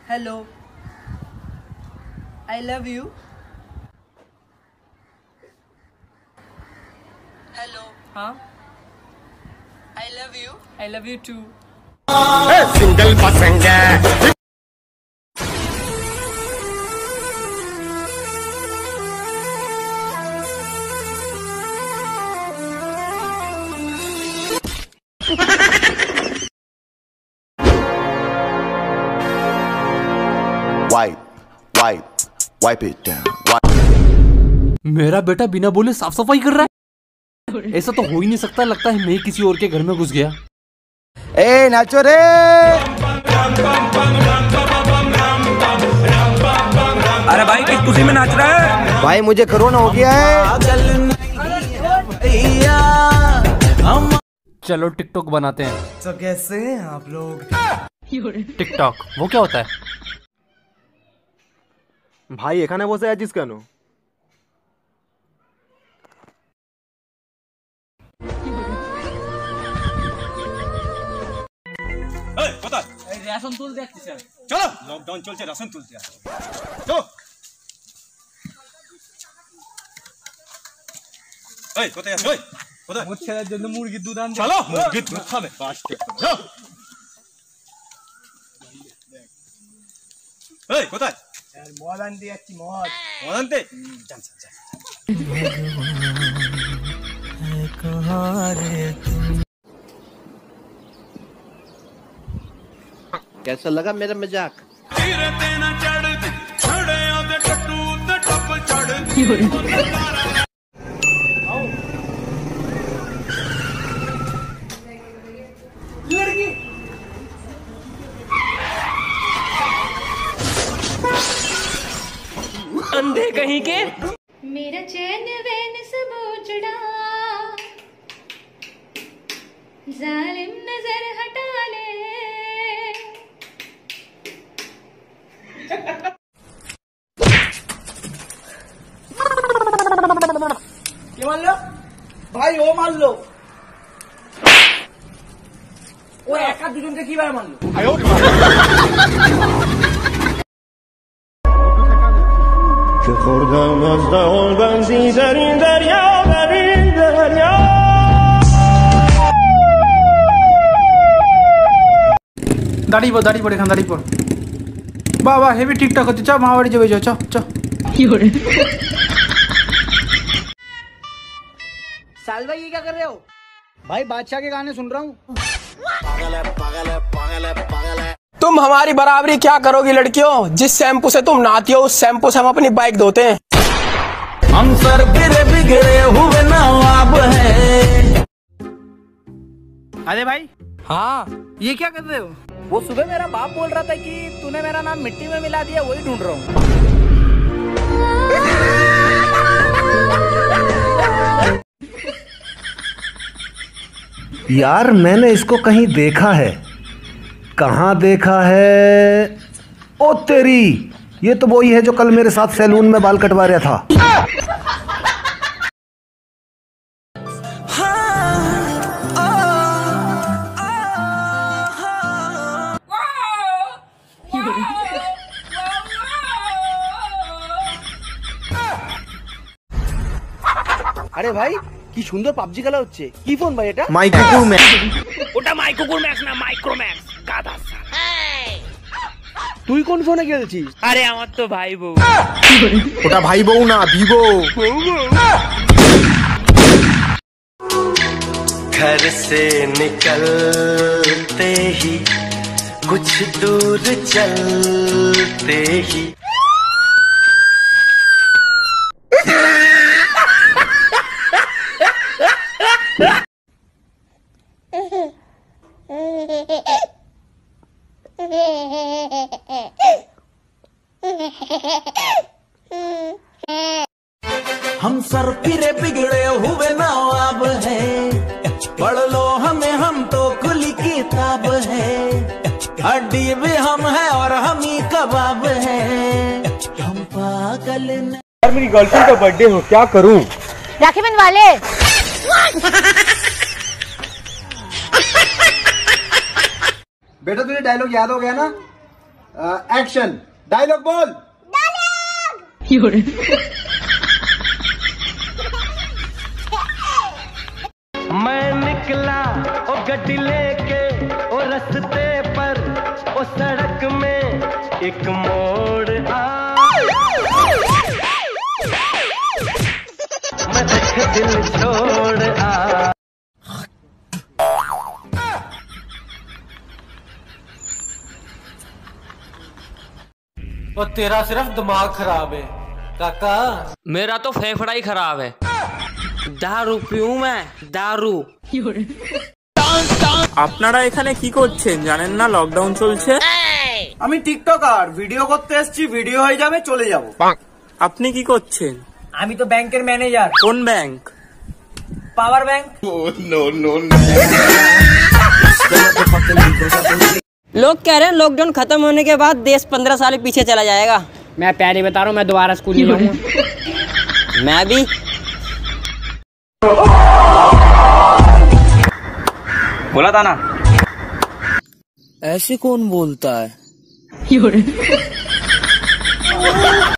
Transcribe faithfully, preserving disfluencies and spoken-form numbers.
Hello, I love you. Hello, हाँ, I love you. I love you too. Single पसंद है। Wipe, wipe, wipe it down. Wipe. मेरा बेटा बिना बोले साफ सफाई कर रहा है। ऐसा तो हो ही नहीं सकता। लगता है मैं किसी और के घर में घुस गया। ए नाचो रे। अरे भाई किस खुशी में नाच रहा है? भाई मुझे कोरोना हो गया है। चलो टिकटॉक बनाते हैं। तो कैसे हैं आप लोग? टिकटॉक वो क्या होता है? ভাই এখানে বসে আছিস কেন? এই কোথায়? এই রেশন তুলতে যাচ্ছি স্যার। চলো, লকডাউন চলছে, রেশন তুলতে যাচ্ছি। চলো। এই কোথায় আছিস? ওই কোথায়? মোর ছেলের জন্য মুরগির দুধ আনতে। চলো, মুরগির দুধ খাবে। বাস ঠিক করে। চলো। এই কোথায়? মদ আনতে যাচ্ছি, মদ। মদ আনতে? যান যান যান। कैसा लगा मेरा मजाक? अंधे कहीं के। मेरा चैन वैन सब उजड़ा, जालिम नजर हटा ले। ये मान लो भाई, वो मान लो। वो एक आध दुजन के की बार मान लो। خوردم از دهان بنزین در این دریا، در این دریا. দাঁড়িয়ে পড়, দাঁড়িয়ে পড়, এখানে দাঁড়িয়ে পড়। বাবা হেভি ঠিকঠাক হচ্ছে। চ মা বাড়ি যাবে, চ চ। साल भाई ये क्या कर रहे हो? भाई बादशाह के गाने सुन रहा हूँ। तुम हमारी बराबरी क्या करोगी लड़कियों? जिस शैम्पू से तुम नहाती हो उस शैम्पू से हम अपनी बाइक धोते हैं। हम सर बिगड़े बिगड़े हुए नवाब हैं। अरे भाई, हाँ ये क्या कर रहे हो? वो सुबह मेरा बाप बोल रहा था कि तूने मेरा नाम मिट्टी में मिला दिया, वही ढूंढ रहा हूँ। यार मैंने इसको कहीं देखा है। कहाँ देखा है? ओ तेरी, ये तो वही है जो कल मेरे साथ सैलून में बाल कटवा रहा था। আরে ভাই কি সুন্দর পাবজি খেলা হচ্ছে। কি ফোন ভাই এটা? মাইকুকুর ম্যাক্স। ওটা মাইকুকুর ম্যাক্স না, মাইক্রোম্যাক্স। গাধা শালা। তুই কোন ফোনে খেলছিস? আরে আমার তো ভাই বউ। ওটা ভাই বউ না, ভিভো। घर से निकलते ही कुछ दूर चलते ही हम सर फिरे बिगड़े हुए नवाब हैं। पढ़ लो हमें, हम तो खुली किताब है। हड्डी भी हम है और हम ही कबाब है। हम पागल न... यार मेरी गर्लफ्रेंड का बर्थडे हो, क्या करूं? राखी बंधवा ले। बेटा तुझे डायलॉग याद हो गया ना? एक्शन डायलॉग बोल। मैं निकला ओ गड्डी लेके ओ रस्ते पर ओ सड़क में एक मोड़ आ मैं देख दिल छोड़ आ। और तेरा सिर्फ दिमाग खराब है काका। मेरा तो फेफड़ा ही खराब है। दारू पीऊं मैं, दारू। আপনারা এখানে কি করছেন জানেন না লকডাউন চলছে? আমি টিকটকার, ভিডিও করতে এসেছি, ভিডিও হয়ে যাবে চলে যাব। আপনি কি করছেন? আমি তো ব্যাংকের ম্যানেজার। কোন bank? Power bank. No no no लोग कह रहे हैं लॉकडाउन खत्म होने के बाद देश पंद्रह साल पीछे चला जाएगा। मैं पहले बता रहा हूँ, मैं दोबारा स्कूल नहीं जाऊंगा। मैं भी। बोला था ना। ऐसे कौन बोलता है?